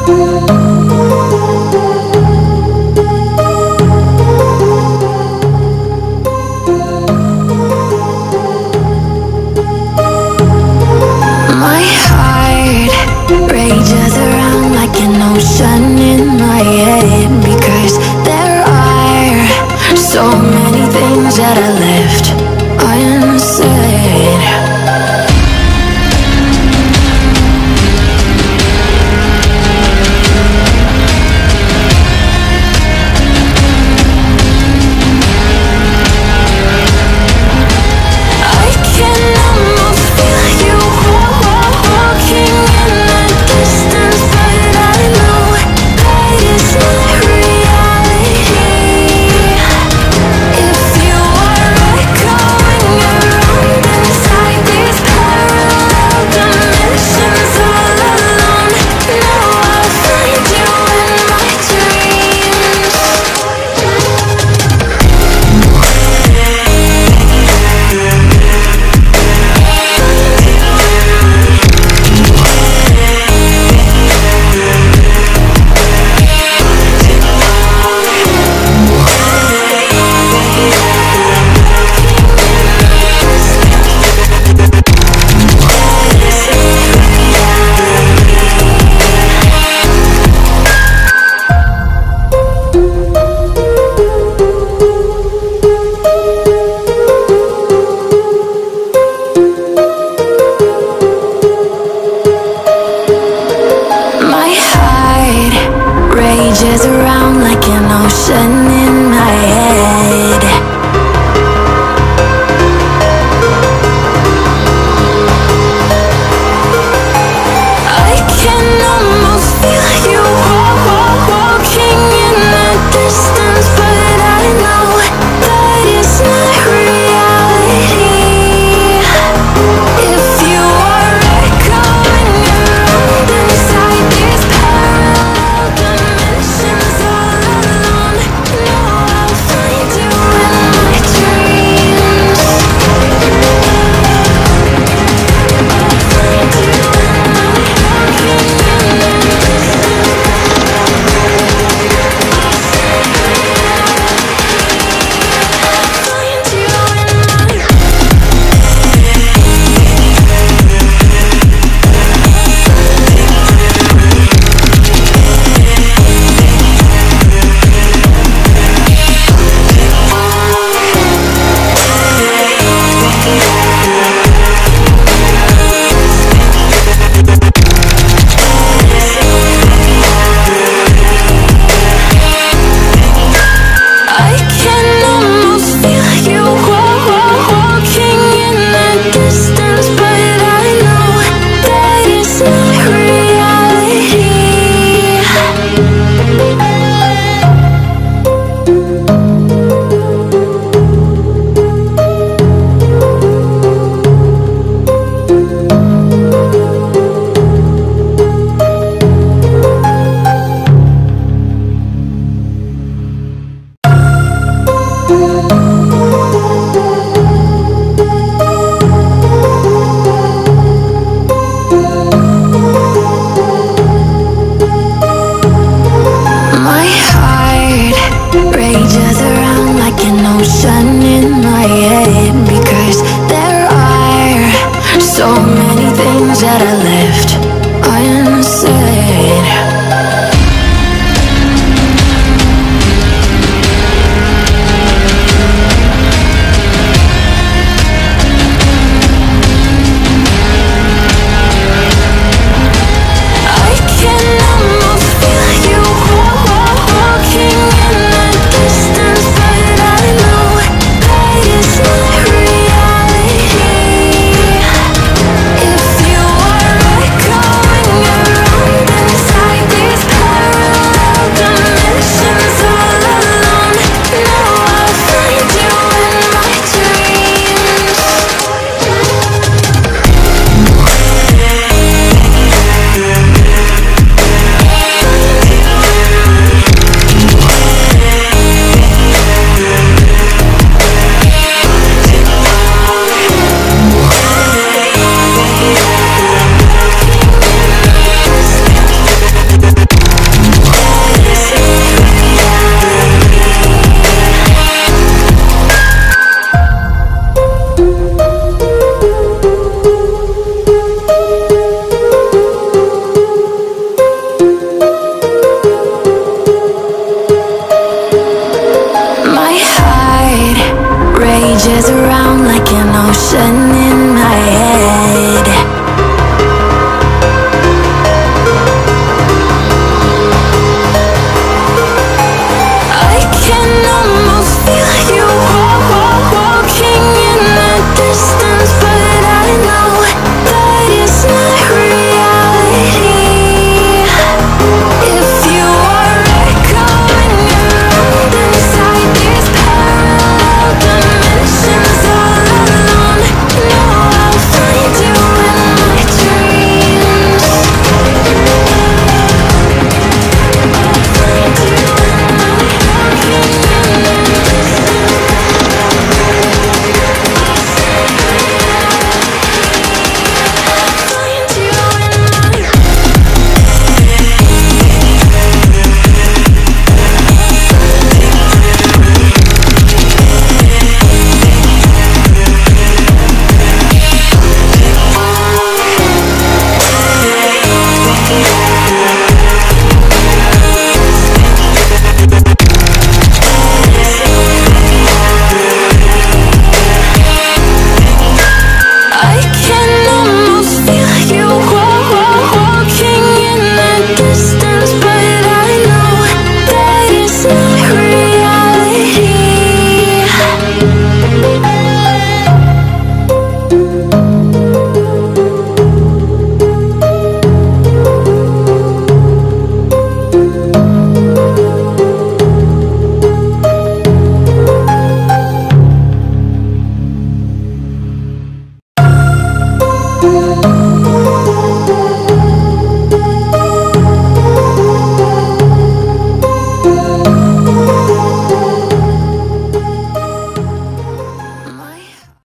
My heart rages around like an ocean in my head, because there are so many things that I left unsaid. I can almost feel you walking in the distance, but I know that it's not reality. If you are echoing around inside these parallel dimensions all alone, now I'll find you in my dreams. My heart rages around like an ocean in my head. I can almost feel you walking in the distance, but I know that it's not reality. If you are echoing around inside these parallel dimensions all alone, now I'll find you in my dreams. I'll find you in my walking in the I can almost feel you walking in the distance, but I know that it's not reality. My heart rages around like an ocean in